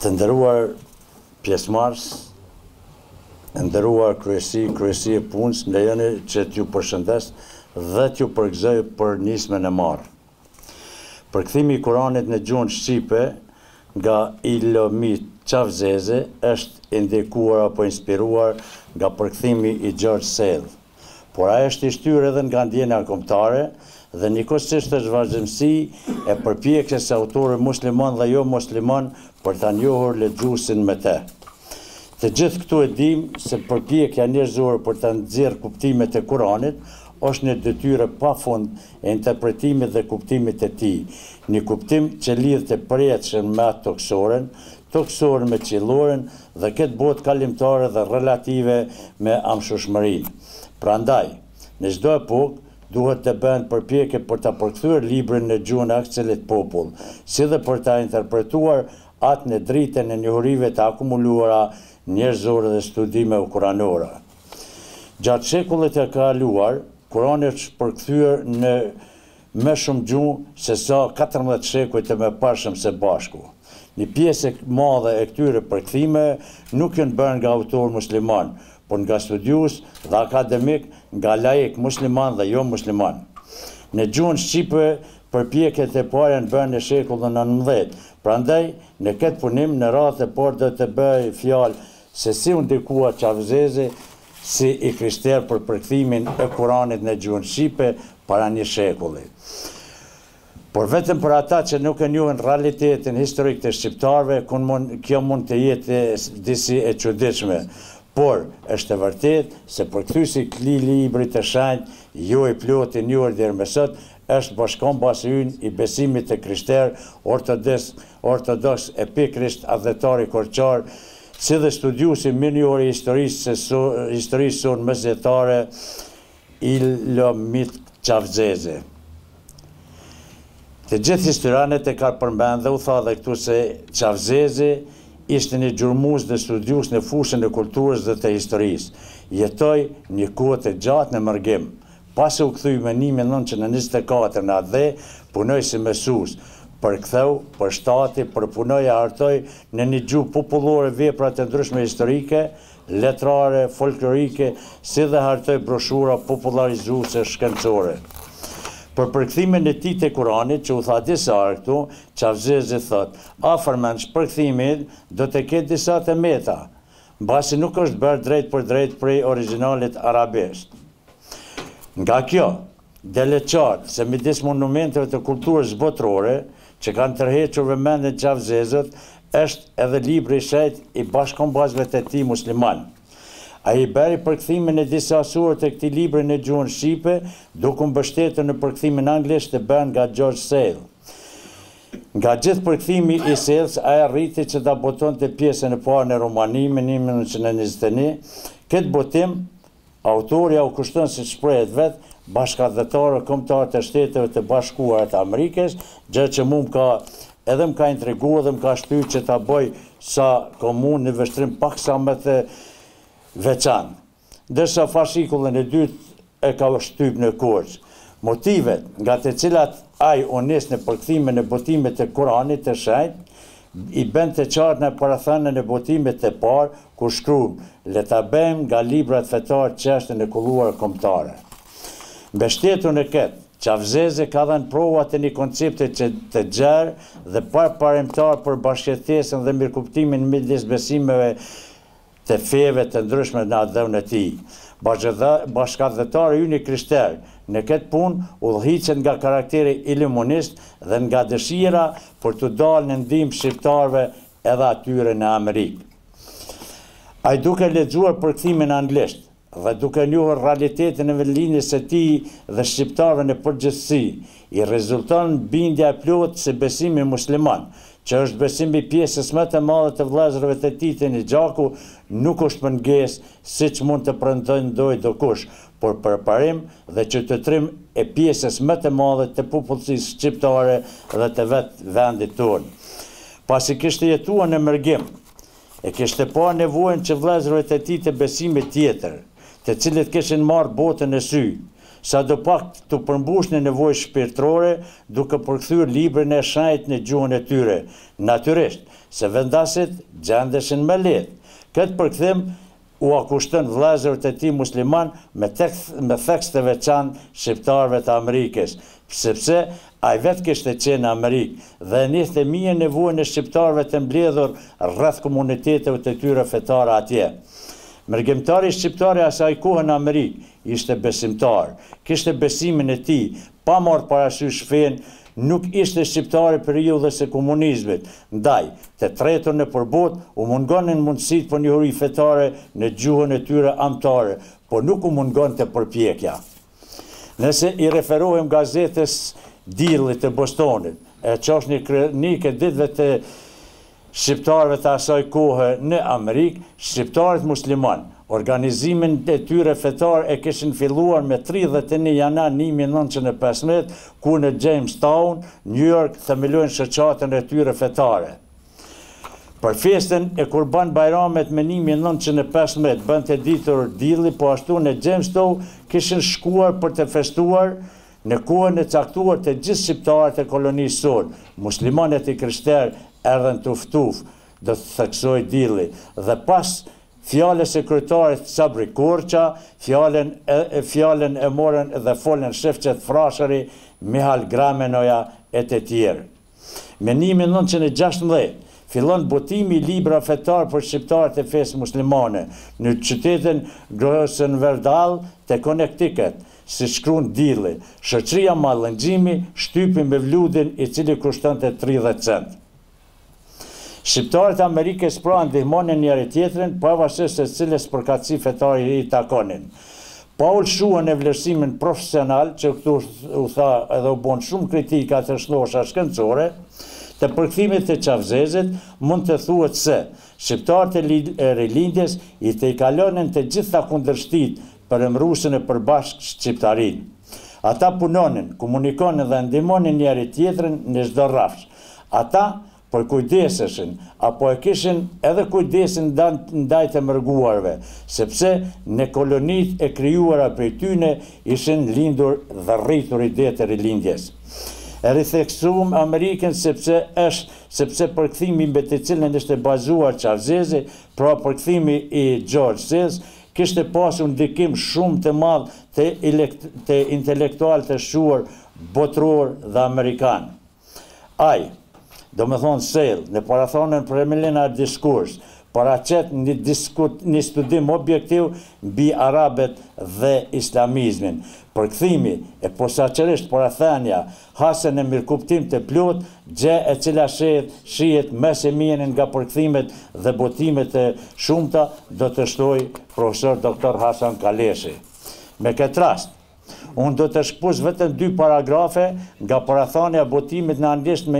Të nderuar pjesëmarrës, nderuar kryesi e punës, më lejoni që t'ju përshëndes dhe t'ju përgëzoj për nismën e marrë. Përkthimi i Kuranit në gjuhën shqipe nga Ilomi Çavzeze është indikuar apo inspiruar nga përkthimi i George Sale, por ai është i shtyrë edhe nga ndjenja kombëtare dhe njëkohësisht është vazhdimsi e përpjekjes së autorit musliman dhe jo musliman për ta njohur lexuesin me te. Të gjithë këtu e dimë se përpjekja njerëzore për të nxjerrë kuptimet e Kuranit është një detyrë pafund e interpretimit dhe kuptimit të tij, një kuptim që lidhet të përjetshëm me atë toksoren me qielloren dhe këtë botë kalimtare dhe relative me amshushmërinë. Prandaj, në çdo epokë duhet të bëhen përpjekje për ta përkthyer librin në gjuhën e akselit popull, si dhe për ta interpretuar atë në dritën e njohurive të akumuluara njerëzore dhe studimeve kuranore. Gjatë shekullit e kaluar, Kurani është përkthyer në më shumë gjuhë se sa 14 shekujt e mëparshëm së bashku. Një pjesë e madhe e këtyre përkthimeve nuk janë bërë nga autor musliman, por nga studiues dhe akademik, nga laik musliman dhe jo musliman. Në gjuhën shqipe, përpjekjet e para janë bërë në shekullin XIX. Prandaj, në këtë punim, në radhë e parë do të bëj fjalë se si u ndikua Çavzeze si i krishterë për përkthimin e Kuranit në gjuhën shqipe para një shekulli. Por vetëm për ata që nuk e njohin realitetin historik të shqiptarëve, kjo mund të jetë disi e çuditshme. Por është e vërtet se përkthyesi i librit të shenjtë, jo i plot i njohur deri më sot, është bashkëkombësi ynë i besimit të krishterë ortodoks e pikërisht adhetari korçar, si dhe studiuesi më i njohur i historisë sonë mesjetare Ilomit Çavzeze. Të gjithë historianët e kanë përmendë dhe u tha dhe këtu se Çavzeze ishte një gjurmues dhe studiues në fushën e kulturës dhe të historisë. Jetoi një kohë të gjatë në Mërgim. Pasi u kthye në 1924 në Adhe, punoi si mësues. Përktheu, përshtati, përpunoi e hartoi në një gjuhë popullore vepra të ndryshme historike, letrare, folklorike, si dhe hartoi broshura popularizuese shkencore. Për përkthimin e tij të Kuranit, që u tha disa herë këtu, Çavzeze thot, afërmend përkthimit do të ketë disa temeta, mbasi nuk është bërë drejt për drejt prej originalit arabisht. Nga kjo, delet qartë se midis monumenteve të kulturës botërore, që kanë tërhequr vëmendjen Çavzezet, është edhe libri i shenjtë i bashkëkombësve të tij musliman. Ai bëri përkthimin e disa sure të këtij libri në gjuhën shqipe, duke u mbështetur në përkthimin anglisht të bërë nga George Sale. Nga gjithë përkthimi i Sales, ai arriti që ta botonte pjesën e parë në Romani në 1921. Këtë botim, autori u kushton si shprehet vetë bashkëdhetarë kombëtar të Shteteve të Bashkuara të Amerikës, gjë që më ka intriguar dhe më ka shtyr që ta bëj sa komunë në vështrim paksa më të veçantë. Ndërsa fashikullin e dytë e ka shtyp në Korçë. Motivet nga të cilat ai u nis në përkthimin e botimit të Kuranit të shenjtë i bën të qartë në parathënien e botimit të parë, ku shkruan: "Le ta bëjmë nga librat fetar çështën e kulluar kombëtare." Mbështetur në këtë, Çavzeze ka dhënë prova të një koncepti të gjerë dhe paraprimtar për bashkëjetesën dhe mirëkuptimin midis besimeve të feve të ndryshme në adhën e tij. Bashkëdhetari ynë i krishterë në këtë punë udhëhiqet nga karakteri iluminist dhe nga dëshira për të dalë në ndihmë shqiptarëve edhe atyre në Amerikë. Ai duke lexuar përkthimin anglisht dhe duke njohur realitetin e vendlinjës së tij dhe shqiptarëve në përgjithësi, i rezulton bindja e plotë se besimi musliman, që është besimi pjesës më të madhe të vëllezërve të tij të një gjaku, nuk është mungesë siç mund të pretendojë dokush, por përparim dhe qytetërim e pjesës më të madhe të popullsisë shqiptare dhe të vetë vendit tonë. Pasi kishte jetuar në Mërgim, e kishte parë nevojën që vëllezërve të tij të besimit tjetër, të cilët kishin marrë botën e sy, sa do pak të përmbush në nevojë shpirtërore duke përkthyer librin e shenjtë në gjuhën e tyre. Natyrisht, se vendasit gjendeshin me lehtë. Këtë përkthim u akushtën vëllezërit e tij musliman me tekst të veçantë shqiptarëve të Amerikës, sepse ai vetë kishte qenë në Amerikë dhe njihte mirë nevojën e shqiptarëve të mbledhur rreth komuniteteve të tyre fetare atje. Mërgjimtari shqiptari asaj kohë në Amerikë ishte besimtar, kishte besimin e tij, pa marrë parasysh fenë, nuk ishte shqiptari periudhës së komunizmit, ndaj të tretur në përbot u mungonin mundësit për njohuri fetare në gjuhën e tyre amtare, por nuk u mungon të përpjekja. Nëse i referohem gazetës Dillit të Bostonit, e që është një kronike ditëve të shqiptarëve të asaj kohë në Amerikë, shqiptarët musliman, organizimin e tyre fetar e kishin filluar me 31 janar 1915, ku në Jamestown, New York, themelojnë shoqatën e tyre fetare. Për festën e Kurban Bajramet me 1915 bënte ditur Dilli, po ashtu në Jamestown kishin shkuar për të festuar në kohën e caktuar të gjithë shqiptarët e kolonisë sonë, muslimanët i krishterë erdhen tuf, do të theksoj Dilli, dhe pas fjales e kryetarit Sabri Korça, fjalen e morën dhe folën Shefqet Frashëri, Mihal Gramenoja e të tjerë. Me 1916, fillon botimi i libra fetar për shqiptarët e fesë muslimane në qytetin Grosvenor të Connecticut, si shkruan Dilli, shoqëria Mallëngjimi shtypi me vludin i cili kushtonte 30 cent. Shqiptarët e Amerikës pra ndihmonin njëri tjetrin, pavarësisht se cilës përkatësi fetare i takonin. Pa ulshuar në vlerësimin profesional, që këtu u tha edhe u bon shumë kritika të shlosha shkencore, të përkthimit të Çavzezit, mund të thuhet se shqiptarët e rilindjes i të i kalonin të gjitha kundërshtit për emrusin e përbashkë shqiptarin. Ata punonin, komunikonin dhe ndihmonin njëri tjetrin në çdo rrafsh. Ata për kujdeseshin, apo e kishin edhe kujdesin ndaj të mërguarve, sepse në kolonit e krijuara prej tyne ishin lindur dhe rritur ide të rilindjes. E ritheksuam Amerikën sepse përkthimi mbi të cilën ishte bazuar Çavzezi, pra përkthimi i George Sales, kishte pasur ndikim shumë të madh të intelektual të shuar botror dhe amerikan. Ai, do me thonë Sale, në parathonën preliminary diskurs, paraqet një studim objektiv mbi arabet dhe islamizmin. Përkthimi e posaçërisht parathënia hasen në mirëkuptim të plot, gjë e cila shihet mes e mirën nga përkthimet dhe botimet e shumta, do të shtoj profesor Dr. Hasan Kaleshi. Me këtë rast, unë do të shkpuz vetëm 2 paragrafe nga parathania botimit në anglisht me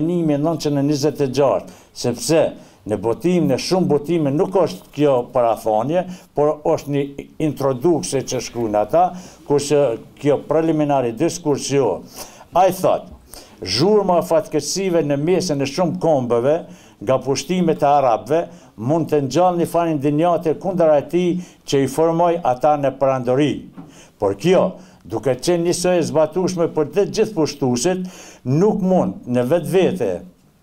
1926, sepse në shumë botime nuk është kjo parathanie, por është një introdukse që shkruajnë ata, kurse kjo preliminari diskursio. Ai thot, zhurma e fatkeqësive në mesën e shumë kombëve nga pushtimet e arabëve mund të ngjallë një farë indignatë kundër atij që i formoi ata në perandori. Por kjo, duke qenë njësoj e zbatueshme për të gjithë pushtuesit, nuk mund në vetvete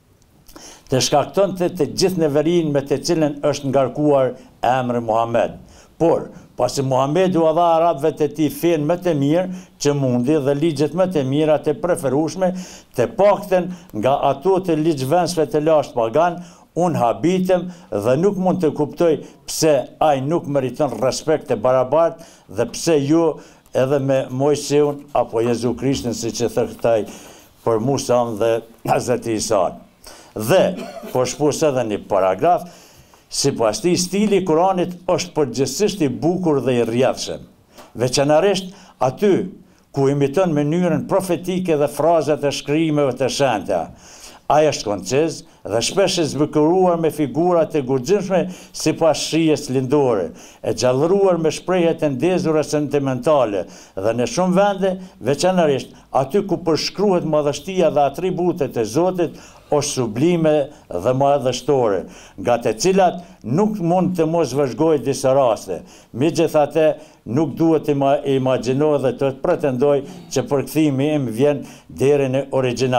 të shkaktonte të gjithë neverinë me të cilën është ngarkuar emri Muhammed. Por, pasi Muhammed u dha arabëve të tij fenë më të mirë që mundi dhe ligjet më të mira të preferueshme, të paktën nga ato të ligjvënësve të lashtë pagan, unë habitem dhe nuk mund të kuptoj pse ai nuk meriton respekt të barabartë dhe pse ju edhe me Mojseun apo Jezu Krishtin, si që thëktaj për Musa dhe Hazreti Isa. Dhe, po shpus edhe një paragraf, sipas tij stili i Kuranit është përgjithsisht i bukur dhe i rrjedhshëm, veçanërisht aty ku imiton mënyrën profetike dhe frazat e shkrimeve të shenjta. Ai është konciz dhe shpesh e zbukuruar me figurat e guximshme sipas shijes lindore, e gjallëruar me shprehje të ndezura sentimentale dhe në shumë vende, veçanërisht aty ku përshkruhet madhështia dhe atributet e Zotit, është sublime dhe madhështore, nga të cilat nuk mund të mos vëzhgojë disa raste. Megjithatë, nuk duhet të imagjinoj dhe të pretendoj që përkthimi im vjen deri në origjinal.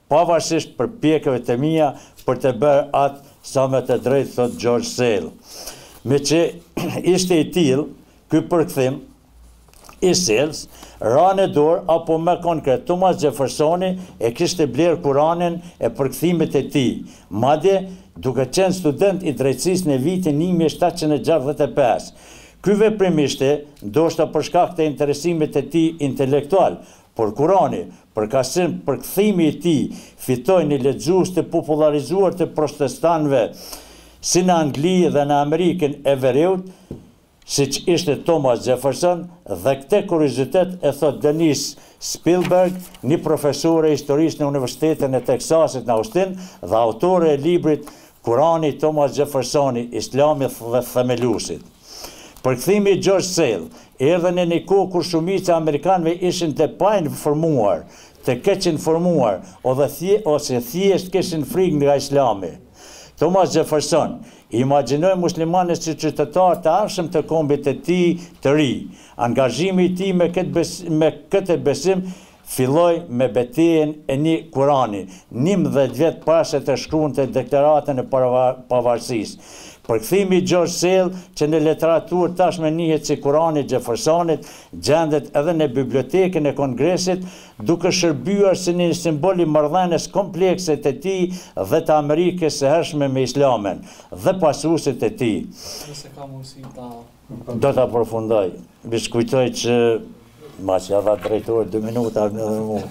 pavarësisht për pjekëve të mia për të bërë atë sa me të drejtë, thot George Sale. Me që ishte i tillë, ky përkthim i Sales, ra në dorë, apo me konkret, Thomas Jeffersoni e kishte blerë Kuranin e përkthimet e tij. Madje, duke qenë student i drejtësisë në vitin 1765. Ky veprim ishte, ndoshta për shkak të interesimit të tij intelektual, por Kurani, përkthimi i tij fitoi një lexues të popularizuar të protestanëve si në Angli dhe në Amerikën e Veriut, siç ishte Thomas Jefferson, dhe këtë kuriozitet e thot Denise Spielberg, një profesore historisë në Universitetin e Teksasit në Austin dhe autore e librit Kurani Thomas Jeffersoni, Islami dhe themeluesit. Përkthimi i George Sale erdhi në një kohë kur shumica e amerikanëve ishin të painformuar, të keq informuar ose thjesht kishin frikë nga Islami. Thomas Jefferson imagjinoi muslimanët si qytetarë të arshëm të kombit të tij të ri. Angazhimi i tij me këtë besim filloi me betejën e një Kurani, 11 vjet pas se të shkruante deklaratën e pavarësisë. Përkthimi i George Sale, që në literaturë tashmë njihet si Kurani i Jeffersonit, gjendet edhe në bibliotekën e Kongresit, duke shërbyer si një simbol i marrëdhënies komplekse të tij dhe të Amerikës së hershme me Islamin dhe pasuesit e tij. Nëse ka mundësi ta... Do ta përfundoj. Biskujtoj që ma që ja dha drejtori 2 minuta në mu.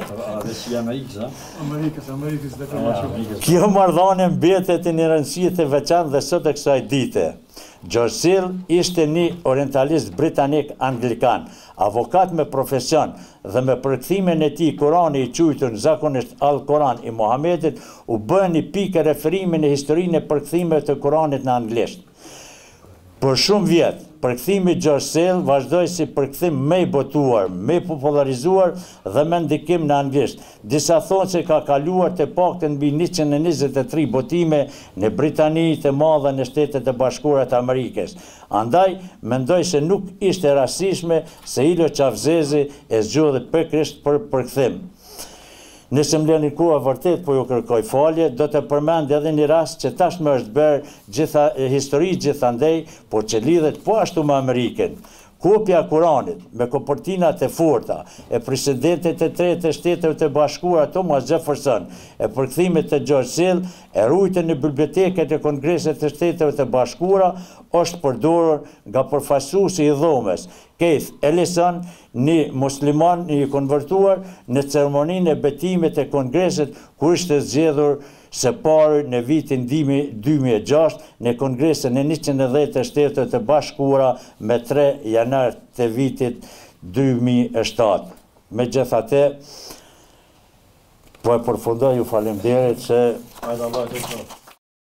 Amerikës dhe përmashur. Kjo marrëdhënie mbetet në rëndësi të veçantë dhe sot e kësaj dite. George Sale ishte një orientalist britanik anglikan, avokat me profesion dhe me përkthimin e tij Kurani i quajtur zakonisht Al-Koran i Muhamedit u bën një pikë referimi në historinë e përkthimeve të Kuranit në anglisht. Për shumë vjet, përkthimi i George Sale vazhdoi si përkthim më i botuar, më i popularizuar dhe me ndikim në anglisht. Disa thonë se ka kaluar të paktën mbi 123 botime në Britani të Madhe në Shtetet e Bashkuara të Amerikës. Andaj, mendoj se nuk ishte rastishme se Ilo Çavzezi e zgjodhi pikërisht për përkthim. Nëse më lëni kohë vërtet, po ju kërkoj falje, do të përmend edhe një rast që tashmë është bërë histori gjithandej, por që lidhet po ashtu me Amerikën. Kopja e Kuranit me kopertinat e forta e presidentit të tretë të Shteteve të Bashkuara Thomas Jefferson e përkthimit të George Sale e ruajtur në biblioteket e Kongresit të Shteteve të Bashkuara është përdorur nga përfaqësuesi i dhomës Keith Ellison, një musliman i konvertuar në ceremoninë e betimit të Kongresit kur ishte zgjedhur së pari në vitin 2006 në Kongresin e 110 të Shtetet të Bashkuara me 3 janar të vitit 2007. Megjithatë, po e përfundoj, ju falenderoj se